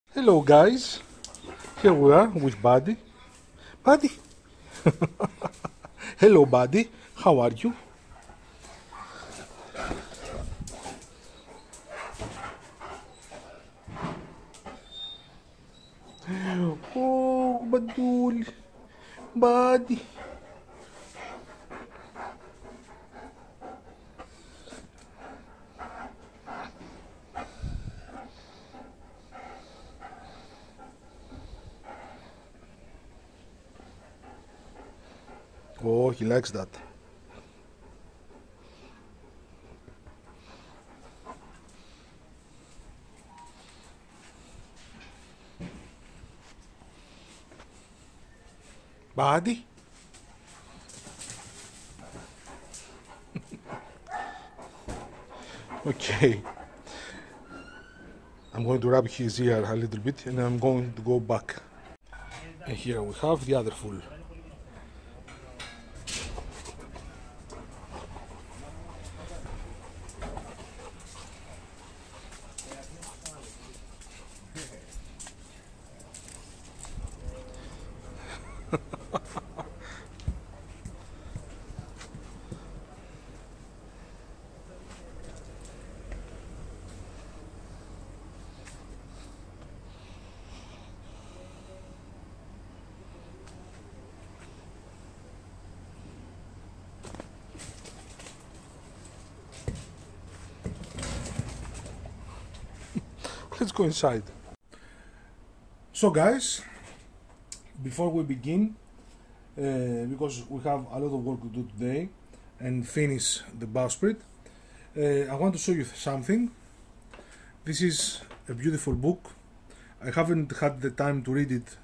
Hello guys, here we are with Buddy. Buddy! Hello Buddy, how are you? Oh, Badul! Buddy! Oh, he likes that. Buddy? Okay. I'm going to rub his ear a little bit and I'm going to go back. And here we have the other fool. Let's go inside. So guys, before we begin, because we have a lot of work to do today and finish the bowsprit, I want to show you something. This is a beautiful book. I haven't had the time to read it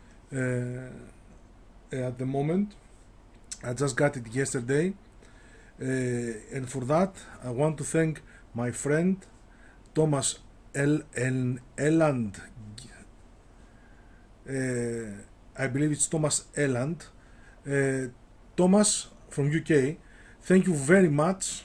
at the moment. I just got it yesterday, and for that I want to thank my friend Thomas Elland. I believe it's Thomas Elland. Thomas from UK, thank you very much.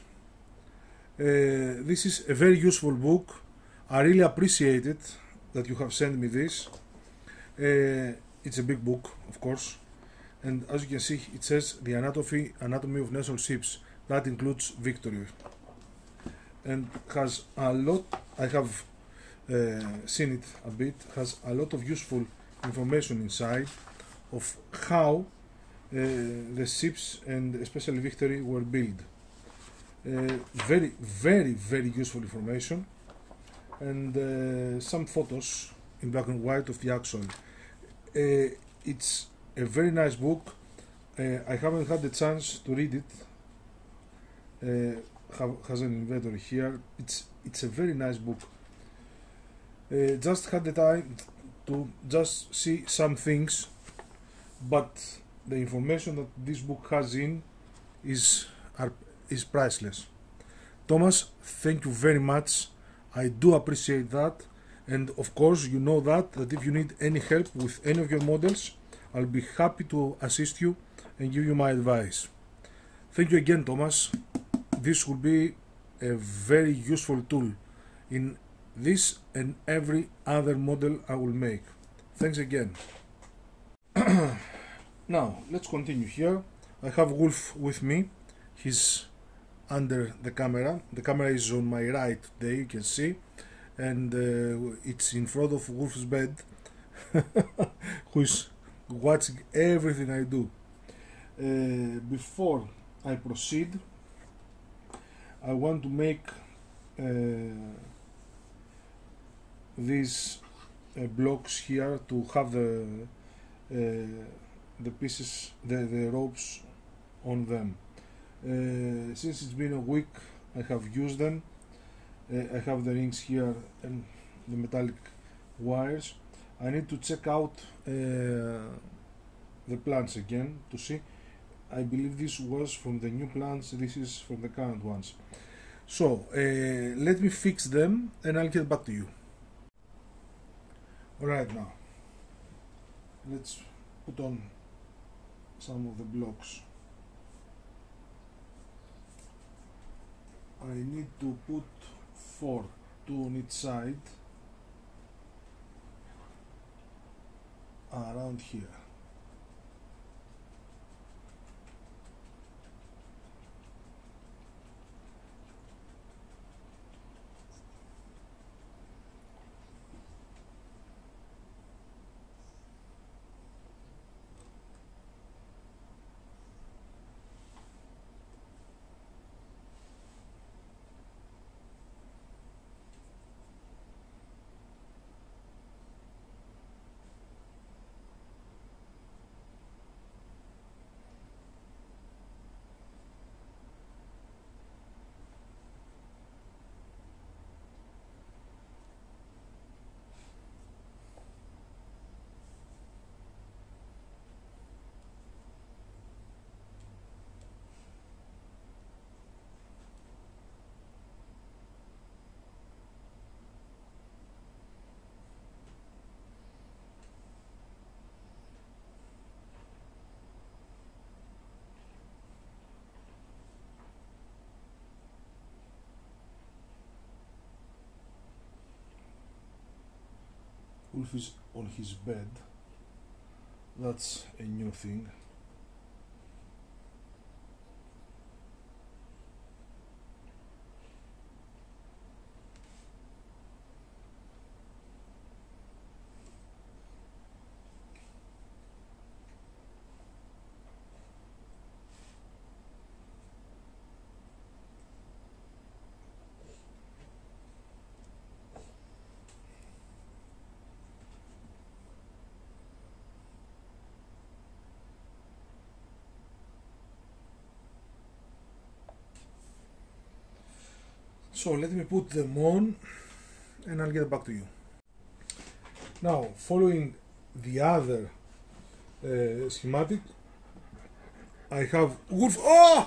This is a very useful book. I really appreciate it that you have sent me this. It's a big book, of course, and as you can see, it says the anatomy of naval ships. That includes Victory, and has a lot. I have seen it a bit. Has a lot of useful information inside of how the ships and especially Victory were built. Very useful information, and some photos in black and white of the actual. It's a very nice book. I haven't had the chance to read it. Has an inventory here. It's a very nice book. Just had the time to just see some things, but the information that this book has in is priceless. Thomas, thank you very much. I do appreciate that, and of course you know that if you need any help with any of your models, I'll be happy to assist you and give you my advice. Thank you again, Thomas. This will be a very useful tool in this and every other model I will make. Thanks again. Now let's continue here. I have Wolf with me. He's under the camera. The camera is on my right today, you can see, and it's in front of Wolf's bed who is watching everything I do. Before I proceed, I want to make these blocks here to have the pieces, the ropes on them. Since it's been a week, I have used them. I have the rings here and the metallic wires. I need to check out the plans again to see. I believe this was from the new plans, this is from the current ones. So let me fix them and I'll get back to you. Alright, now let's put on some of the blocks. I need to put 4, 2 on each side. around here. Wolf is on his bed. That's a new thing. So let me put them on and I'll get back to you. Now, following the other schematic, I have Wolf. Oh!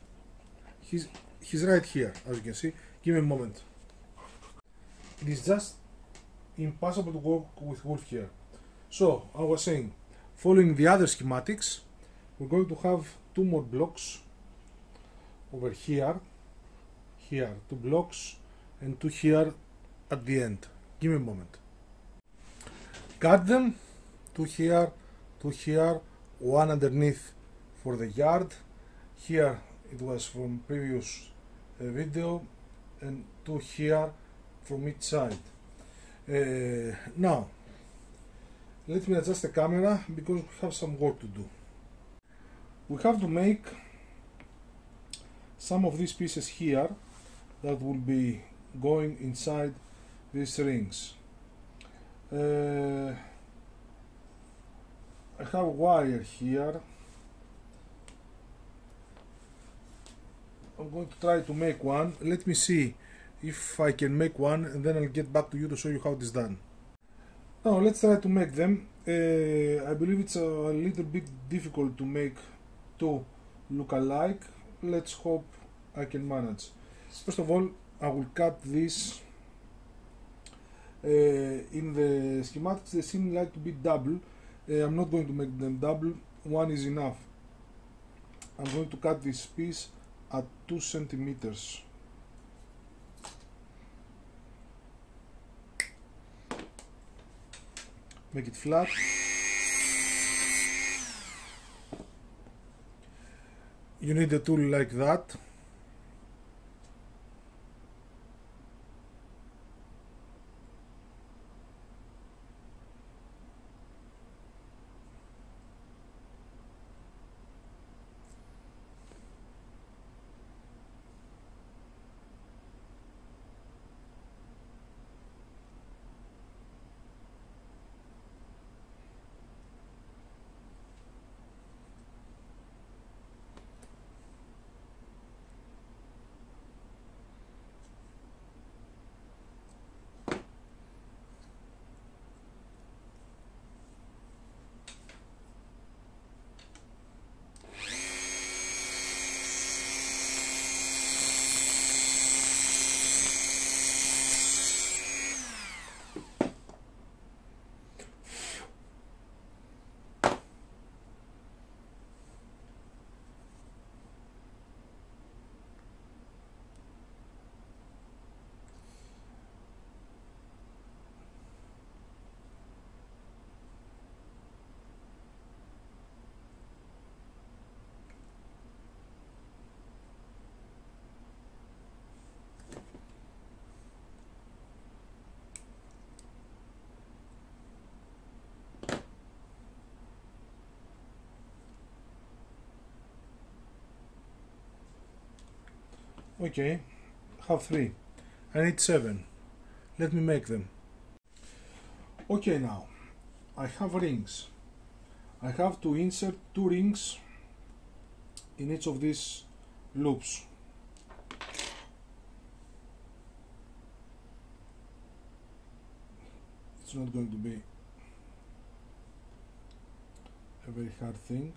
He's right here, as you can see. Give me a moment. It is just impossible to work with Wolf here. So, I was saying, following the other schematics, we're going to have two more blocks over here, two blocks, and two here at the end. Give me a moment. Cut them, two here, one underneath for the yard. Here it was from previous video, and two here from each side. Now, let me adjust the camera because we have some work to do. We have to make some of these pieces here that will be going inside these rings. I have wire here. I'm going to try to make one. Let me see if I can make one, and then I'll get back to you to show you how it is done. Now let's try to make them. I believe it's a little bit difficult to make two look alike. Let's hope I can manage. First of all, I will cut this. In the schematics they seem like to be double. I'm not going to make them double, one is enough. I'm going to cut this piece at 2 centimeters. Make it flat. You need a tool like that. Okay, have 3. I need 7. Let me make them. Okay, now I have rings. I have to insert 2 rings in each of these loops. It's not going to be a very hard thing.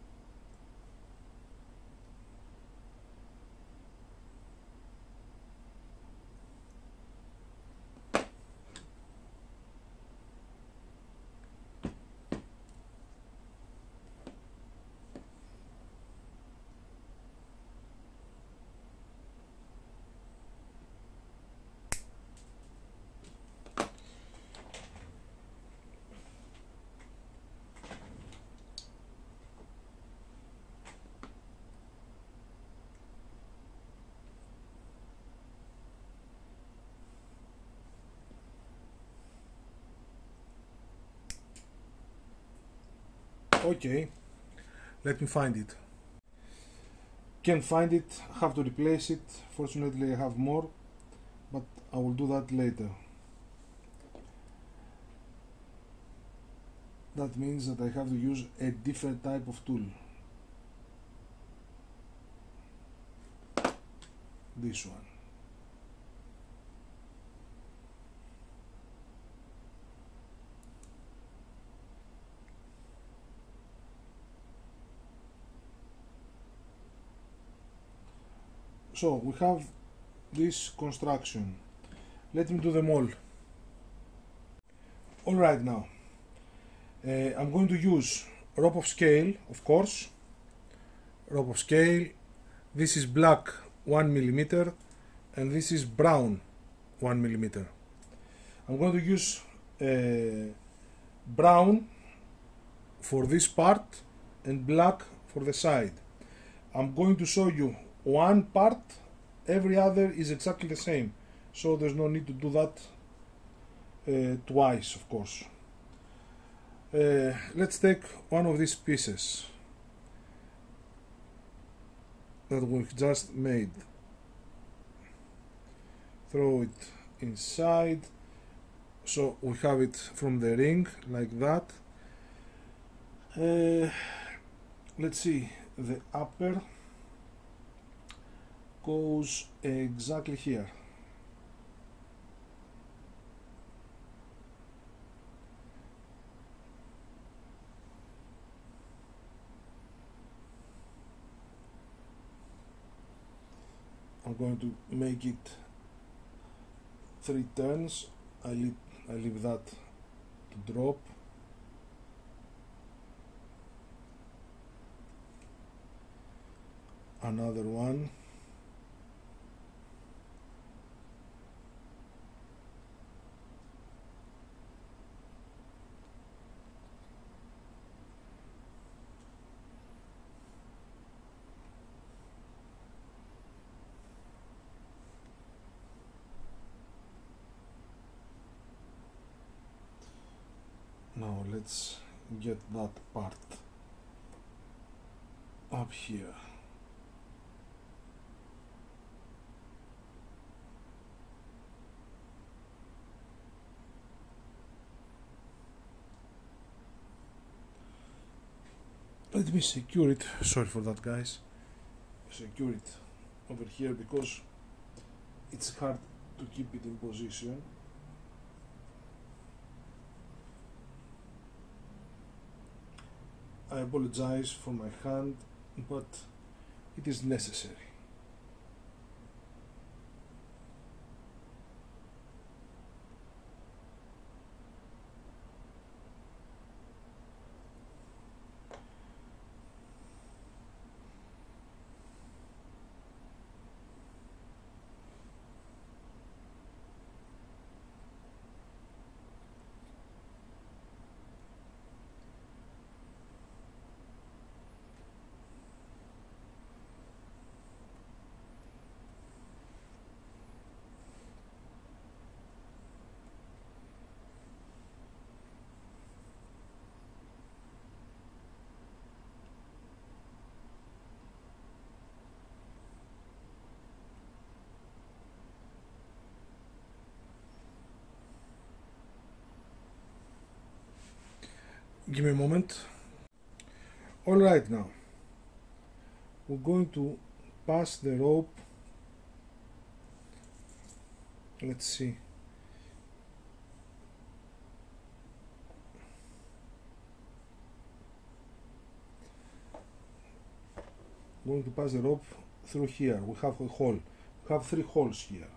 Okay, let me find it. Can't find it, have to replace it. Fortunately I have more, but I will do that later. That means that I have to use a different type of tool. This one. So we have this construction. Let me do them all. Alright, now I'm going to use rope of scale, of course. Rope of scale. This is black 1 millimeter and this is brown 1 millimeter. I'm going to use brown for this part and black for the side. I'm going to show you one part, every other is exactly the same, so there's no need to do that twice, of course. Let's take one of these pieces that we just made, throw it inside, so we have it from the ring like that. Let's see, the upper goes exactly here. I'm going to make it 3 turns. I leave that to drop. Another one. Now let's get that part up here. Let me secure it, sorry for that guys, secure it over here because it's hard to keep it in position. I apologize for my hand, but it is necessary. Give me a moment. Alright, now we're going to pass the rope. Let's see. Going to pass the rope through here. We have a hole. We have 3 holes here.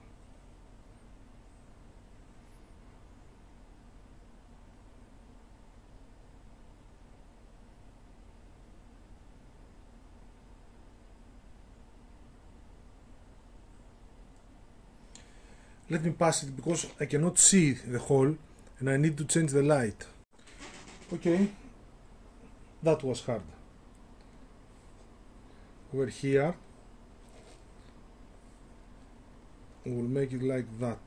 Let me pass it because I cannot see the hole and I need to change the light. Okay, that was hard. Over here, we'll make it like that.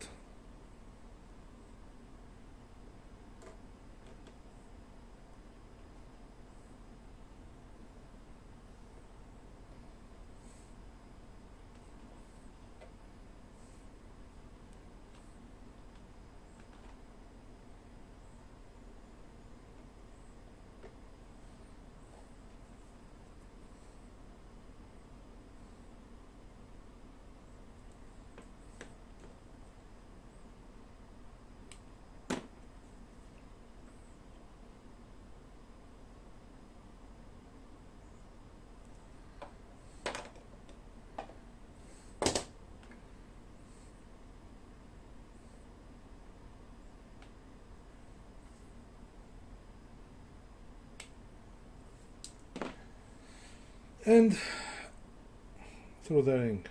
And through the ring.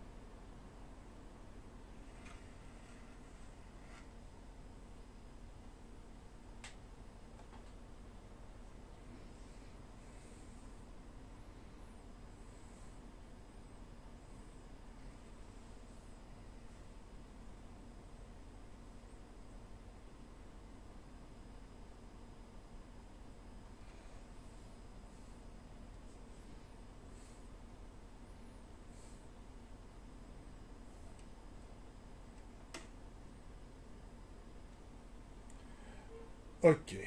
Okay,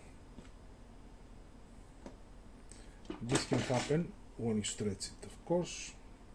this can happen when you stretch it, of course.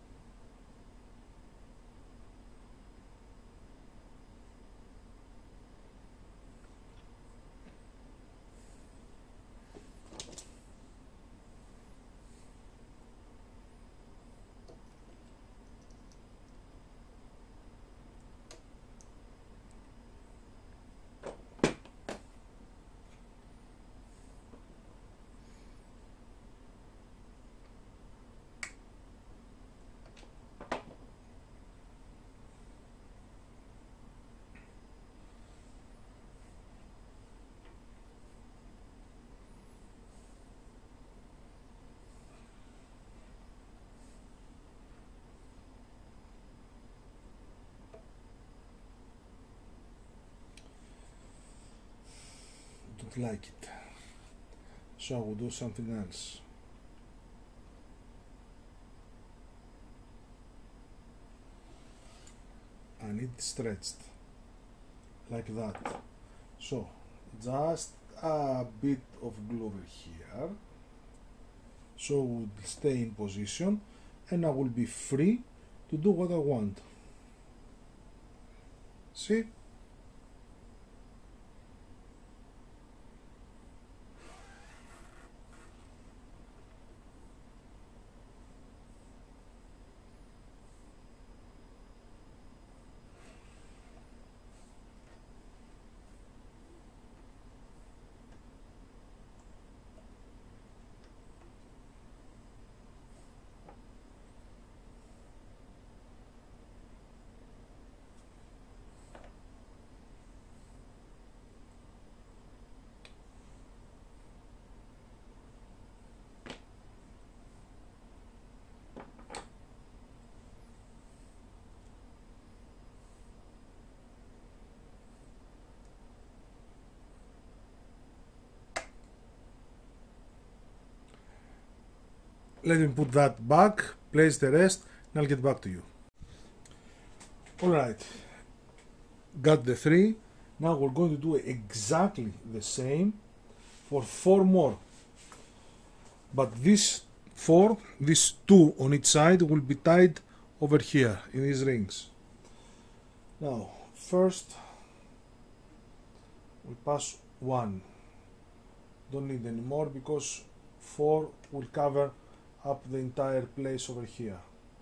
Don't like it, so I will do something else. I need it stretched like that, so just a bit of glue over here, so it will stay in position and I will be free to do what I want. See? Let me put that back, place the rest, and I'll get back to you. Alright, got the 3. Now we're going to do exactly the same for 4 more, but these 2 on each side will be tied over here in these rings. Now first we pass 1, don't need any more because 4 will cover up the entire place over here.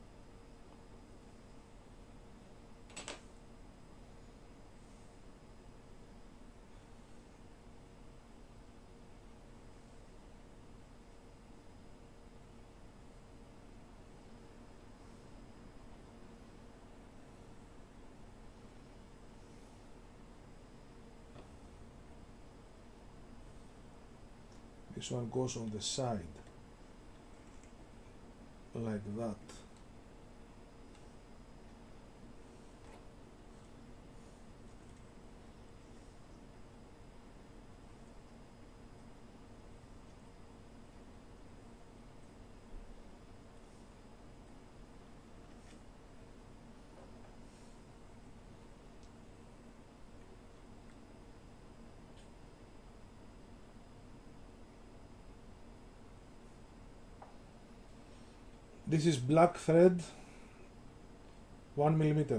This one goes on the side, like that. This is black thread, 1 millimeter.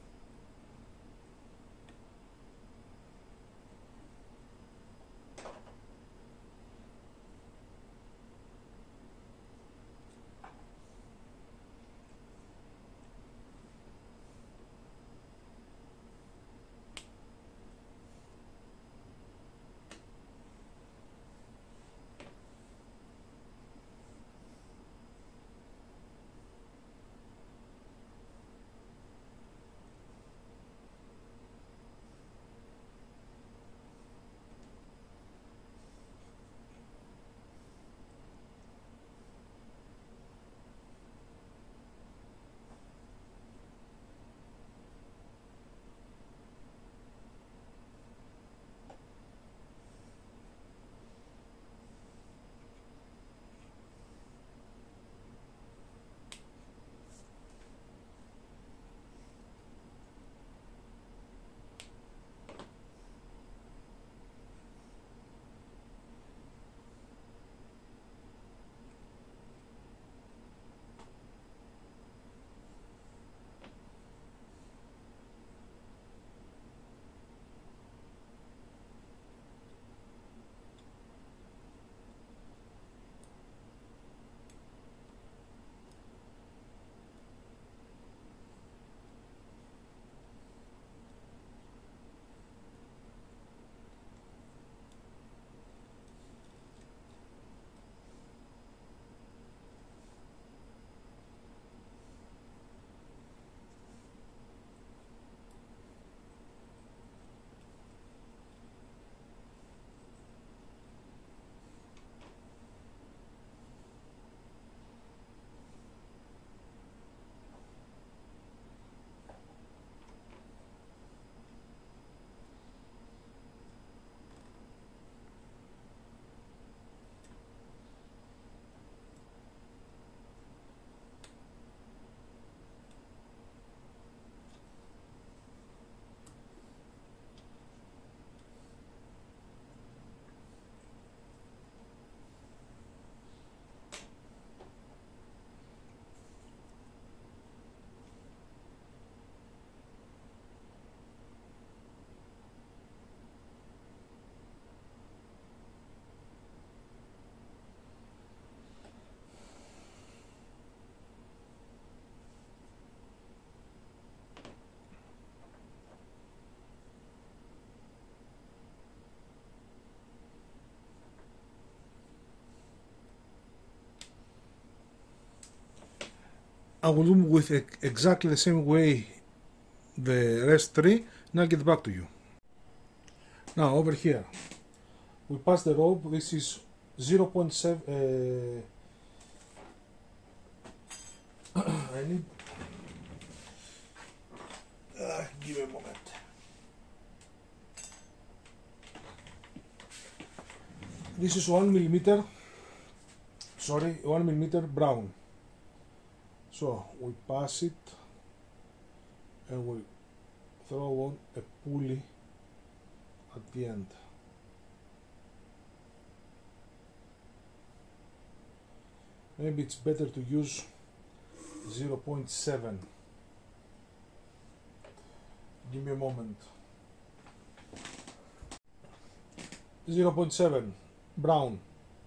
I will do with exactly the same way the rest 3 and I'll get back to you. Now over here we pass the rope. This is 0.7 I need give a moment. This is 1 millimeter, sorry, 1 millimeter brown. So we pass it and we throw on a pulley at the end. Maybe it's better to use 0.7. Give me a moment. 0.7 brown.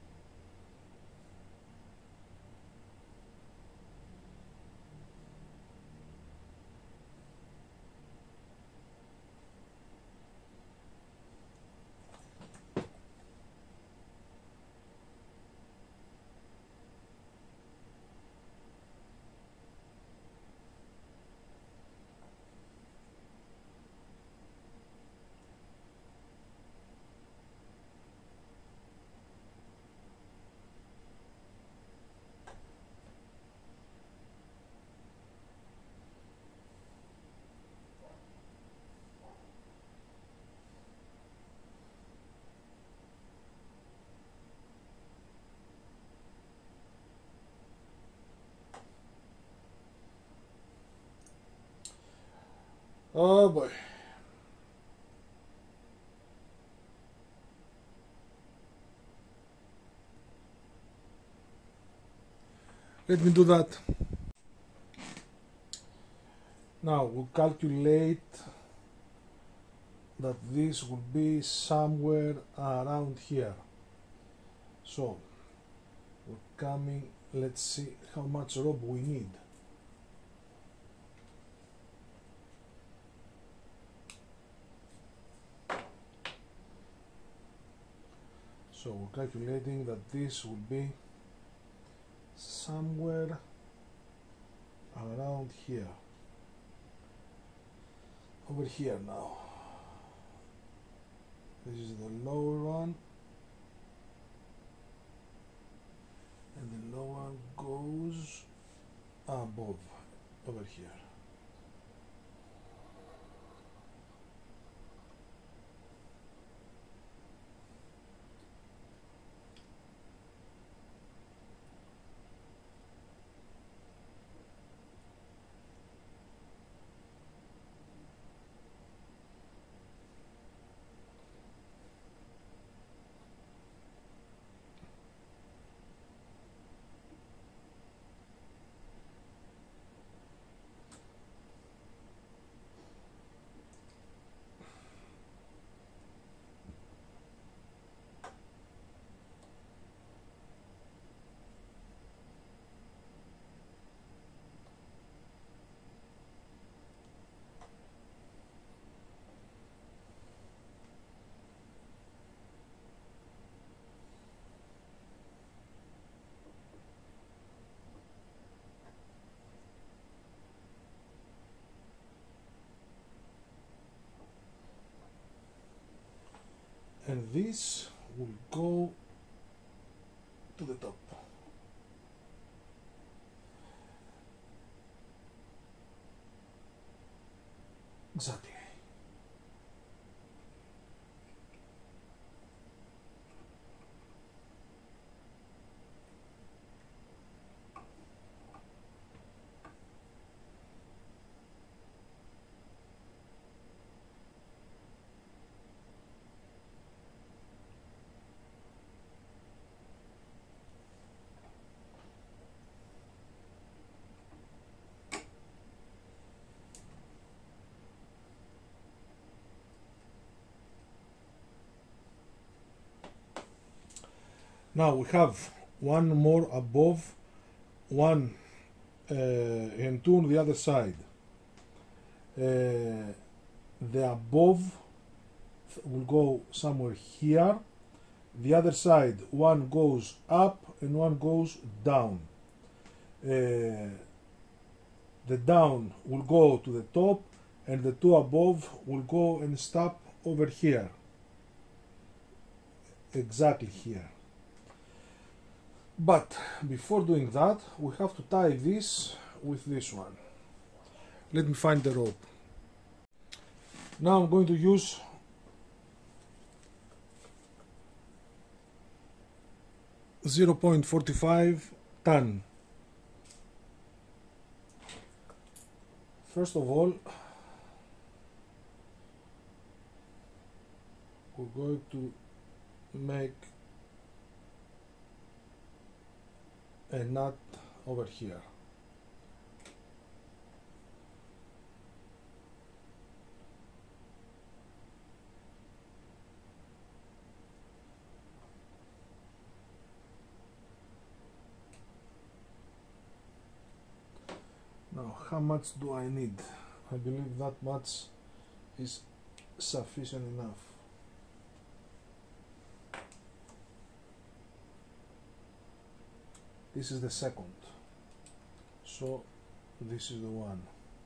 Oh boy. Let me do that. Now we'll calculate that this will be somewhere around here. So we're coming, let's see how much rope we need. So we're calculating that this will be somewhere around here, over here now. This is the lower one, and the lower goes above, over here. And this will go to the top. Exactly. Now we have one more above, one and two on the other side. The above will go somewhere here. The other side, one goes up and one goes down. The down will go to the top, and the two above will go and stop over here. Exactly here. But before doing that, we have to tie this with this one. Let me find the rope. Now I'm going to use .45 ton. First of all, we're going to make a nut over here. Now, how much do I need? I believe that much is sufficient enough. This is the second, so this is the one.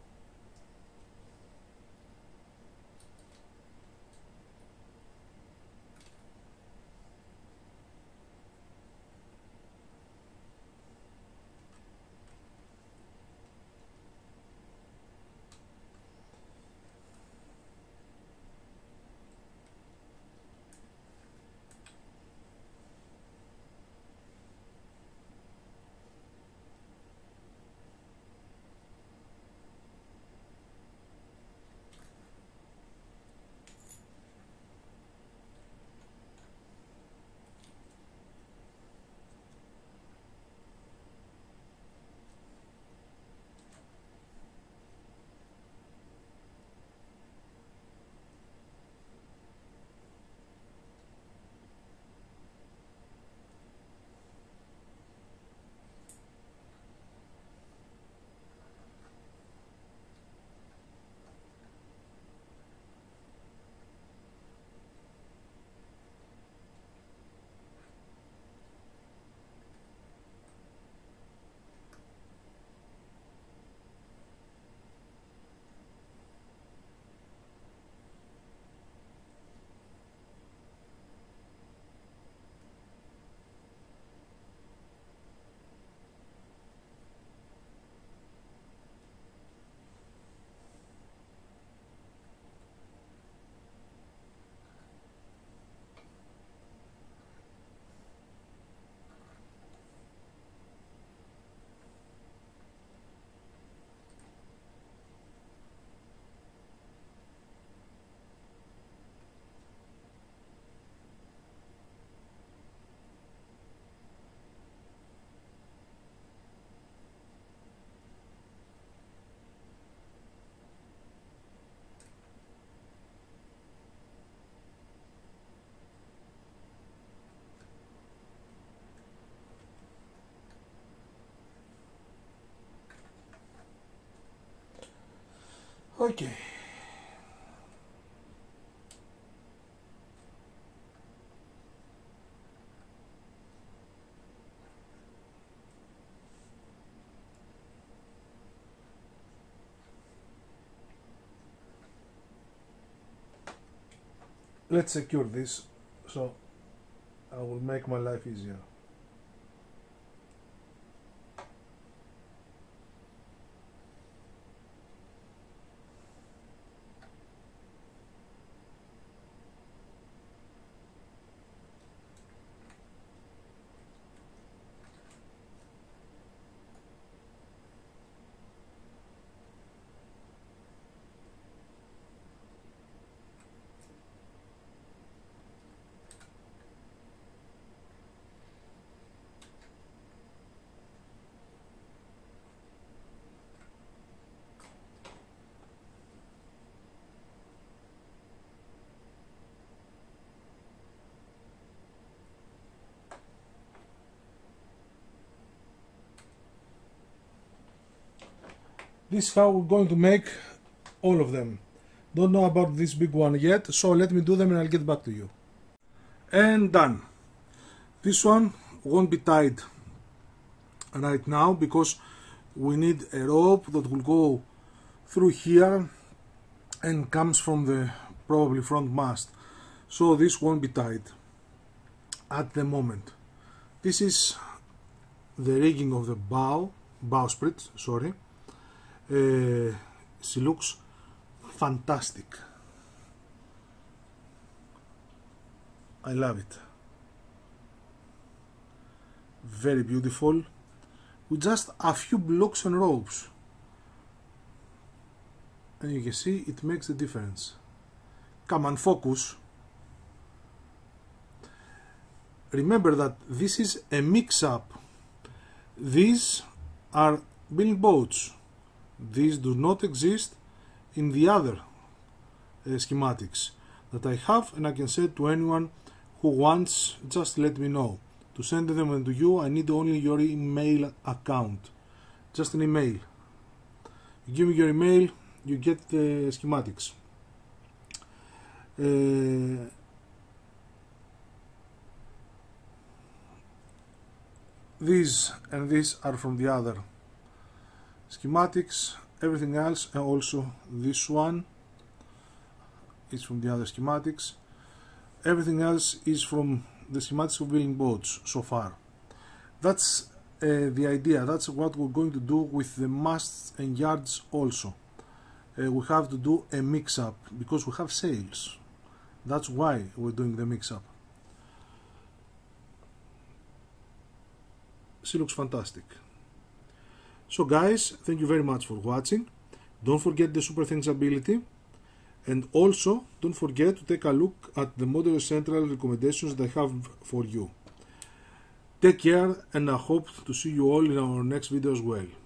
Okay. Let's secure this so I will make my life easier. This is how we're going to make all of them. Don't know about this big one yet, so let me do them and I'll get back to you. And done. This one won't be tied right now because we need a rope that will go through here and comes from the probably front mast. So this won't be tied at the moment. This is the rigging of the bowsprit, sorry. She looks fantastic. I love it. Very beautiful, with just a few blocks and ropes, and you can see it makes a difference. Come on, focus. Remember that this is a mix-up These are building boats. These do not exist in the other schematics that I have, and I can send to anyone who wants. Just let me know. To send them to you, I need only your email account. Just an email. You give me your email, you get the schematics. These and these are from the other schematics. Everything else, and also this one, is from the other schematics. Everything else is from the schematics of building boats so far. That's the idea. That's what we're going to do with the masts and yards also. We have to do a mix-up because we have sails. That's why we're doing the mix-up. She looks fantastic. So guys, thank you very much for watching. Don't forget the Super Thanks ability, and also don't forget to take a look at the Modeler Central recommendations that I have for you. Take care, and I hope to see you all in our next video as well.